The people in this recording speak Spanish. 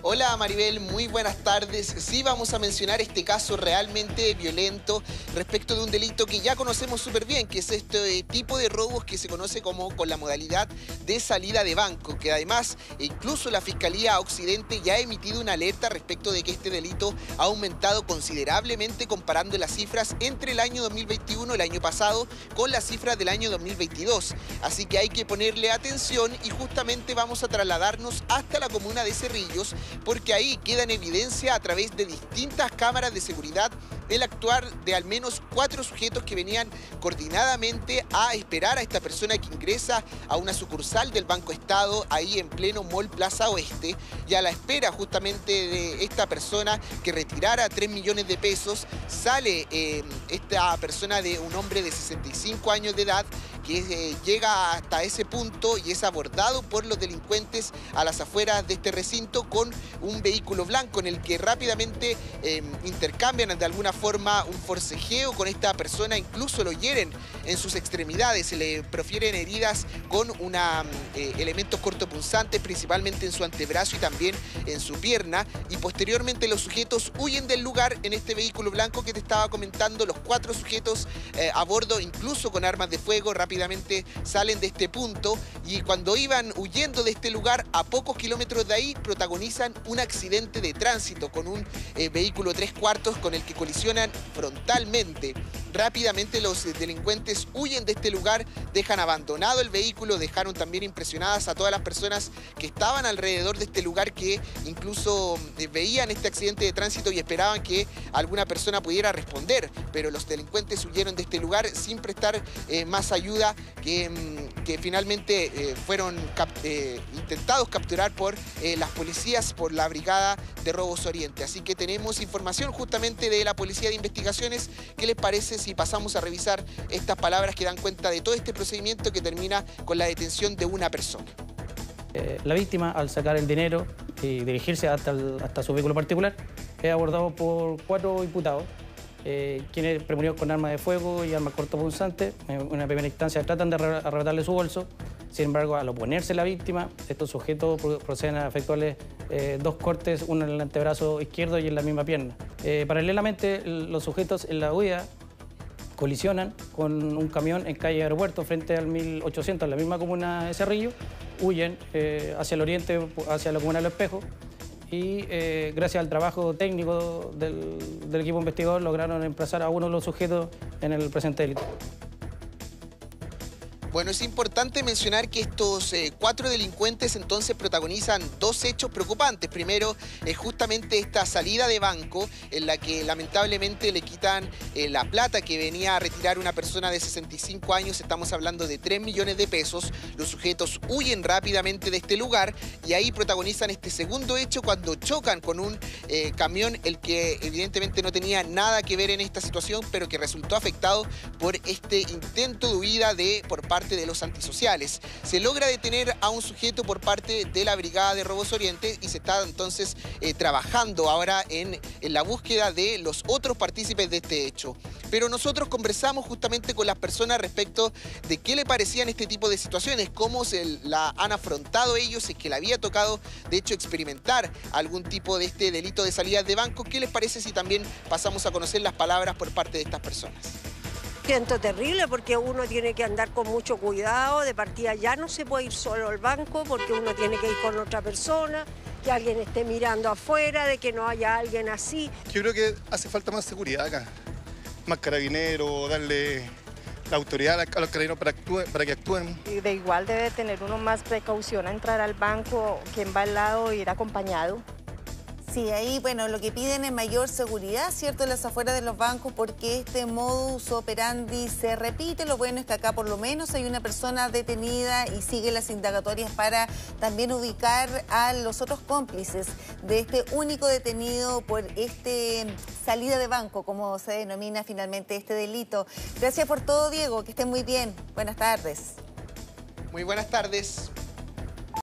Hola Maribel, muy buenas tardes. Sí, vamos a mencionar este caso realmente violento respecto de un delito que ya conocemos súper bien, que es este tipo de robos que se conoce como con la modalidad de salida de banco, que además incluso la Fiscalía Occidente ya ha emitido una alerta respecto de que este delito ha aumentado considerablemente comparando las cifras entre el año 2021, el año pasado, con las cifras del año 2022. Así que hay que ponerle atención y justamente vamos a trasladarnos hasta la comuna de Cerrillos, porque ahí queda en evidencia a través de distintas cámaras de seguridad el actuar de al menos 4 sujetos que venían coordinadamente a esperar a esta persona que ingresa a una sucursal del Banco Estado, ahí en pleno Mall Plaza Oeste, y a la espera justamente de esta persona que retirara 3 millones de pesos, sale esta persona de un hombre de 65 años de edad, que llega hasta ese punto y es abordado por los delincuentes a las afueras de este recinto con un vehículo blanco en el que rápidamente intercambian de alguna forma un forcejeo con esta persona, incluso lo hieren en sus extremidades, se le profieren heridas con elementos cortopunzantes, principalmente en su antebrazo y también en su pierna, y posteriormente los sujetos huyen del lugar en este vehículo blanco que te estaba comentando. Los 4 sujetos a bordo, incluso con armas de fuego, rápidamente salen de este punto, y cuando iban huyendo de este lugar, a pocos kilómetros de ahí, protagonizan un accidente de tránsito con un vehículo 3/4 con el que colisionan frontalmente. Rápidamente los delincuentes huyen de este lugar, dejan abandonado el vehículo, dejaron también impresionadas a todas las personas que estaban alrededor de este lugar, que incluso veían este accidente de tránsito y esperaban que alguna persona pudiera responder, pero los delincuentes huyeron de este lugar sin prestar más ayuda, que finalmente fueron intentados capturar por las policías, por la Brigada de Robos Oriente. Así que tenemos información justamente de la Policía de Investigaciones. ¿Qué les parece si pasamos a revisar estas palabras que dan cuenta de todo este procedimiento que termina con la detención de una persona? La víctima, al sacar el dinero y dirigirse hasta su vehículo particular, es abordado por 4 imputados, quienes premurieron con armas de fuego y armas cortopunzantes. En una primera instancia tratan de arrebatarle su bolso. Sin embargo, al oponerse la víctima, estos sujetos proceden a efectuarle 2 cortes, uno en el antebrazo izquierdo y en la misma pierna. Paralelamente, los sujetos en la huida colisionan con un camión en calle Aeropuerto frente al 1800, en la misma comuna de Cerrillo, huyen hacia el oriente, hacia la comuna de Los Espejos, y gracias al trabajo técnico del equipo investigador lograron emplazar a uno de los sujetos en el presente delito. Bueno, es importante mencionar que estos 4 delincuentes entonces protagonizan 2 hechos preocupantes. Primero, es justamente esta salida de banco en la que lamentablemente le quitan la plata que venía a retirar una persona de 65 años. Estamos hablando de 3 millones de pesos. Los sujetos huyen rápidamente de este lugar y ahí protagonizan este segundo hecho cuando chocan con un camión, el que evidentemente no tenía nada que ver en esta situación, pero que resultó afectado por este intento de huida por parte de los antisociales. Se logra detener a un sujeto por parte de la Brigada de Robos Oriente y se está entonces trabajando ahora en la búsqueda de los otros partícipes de este hecho. Pero nosotros conversamos justamente con las personas respecto de qué le parecían este tipo de situaciones, cómo la han afrontado ellos, si es que le había tocado de hecho experimentar algún tipo de este delito de salida de banco. ¿Qué les parece si también pasamos a conocer las palabras por parte de estas personas? Siento terrible porque uno tiene que andar con mucho cuidado. De partida ya no se puede ir solo al banco porque uno tiene que ir con otra persona, que alguien esté mirando afuera, de que no haya alguien así. Yo creo que hace falta más seguridad acá, más carabineros, darle la autoridad a los carabineros para que actúen. Y de igual debe tener uno más precaución a entrar al banco, quien va al lado, ir acompañado. Sí, ahí, bueno, lo que piden es mayor seguridad, ¿cierto?, en las afueras de los bancos, porque este modus operandi se repite. Lo bueno es que acá por lo menos hay una persona detenida y sigue las indagatorias para también ubicar a los otros cómplices de este único detenido por salida de banco, como se denomina finalmente este delito. Gracias por todo, Diego, que estén muy bien. Buenas tardes. Muy buenas tardes.